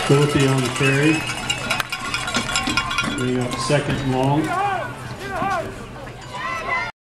Philippi on the carry. Bring up second and long.